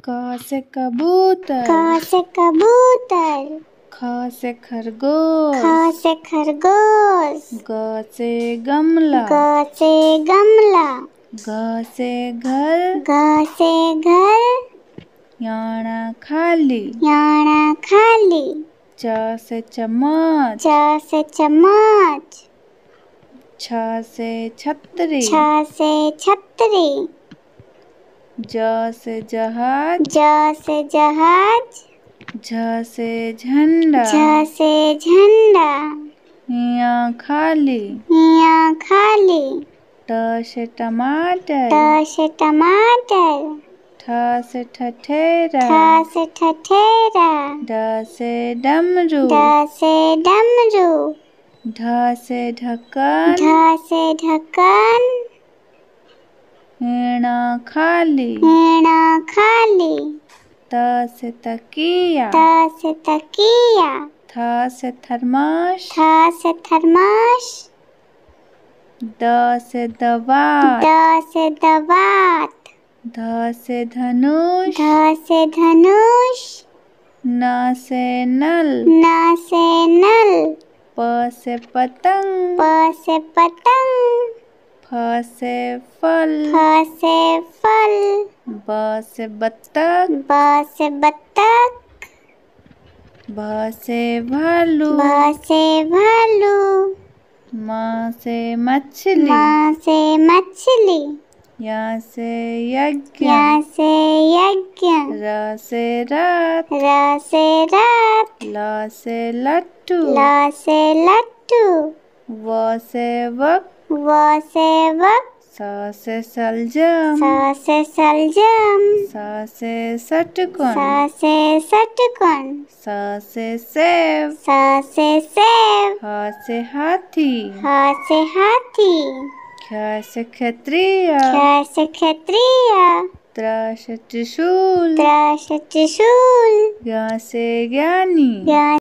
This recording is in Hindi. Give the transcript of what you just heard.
क से कबूतर, क से कबूतर। ख से खरगोश, ख से खरगोश। ग से गमला, ग से गमला। घ से घर, घ से घर। याना खाली, याना खाली। च से चम्मच, च से चम्मच। छ से छतरी, छ से छतरी। ज से जहाज, ज से जहाज। झ से झंडा, झ से झंडा। यहाँ खाली, यहाँ खाली। ट से टमाटर, ट से टमाटर। ठ से ठठेरा, ठ से ठठेरा। ड से डमरू, ड से डमरू। ढ से ढक्कन, ढ से ढक्कन। हीणा खाली, हीणा खाली। त से तकिया, त से तकिया। थ से थर्मस, थ से थर्मस। द से दवात, द से दवात। ध से धनुष, ध से धनुष। न से नल, न से नल। प से पतंग, प से पतंग। फ से फल, फ से फल। ब से बत्तख, ब से बत्तख। भ से भालू, भ से भालू। म से मछली, म से मछली। य से यज्ञ, य से यज्ञ। र से रथ, र से रथ। ल से लट्टू, ल से लट्टू। व से वक, व से वक। स से सलजम, स से सलजम। स से षटकोण, स से षटकोण। स से सेव, स से सेव। ह से हाथी, ह से हाथी। ख से क्षत्रिय, ख से क्षत्रिय। त्र से त्रिशूल, त्र से त्रिशूल। ज्ञ से ज्ञानी।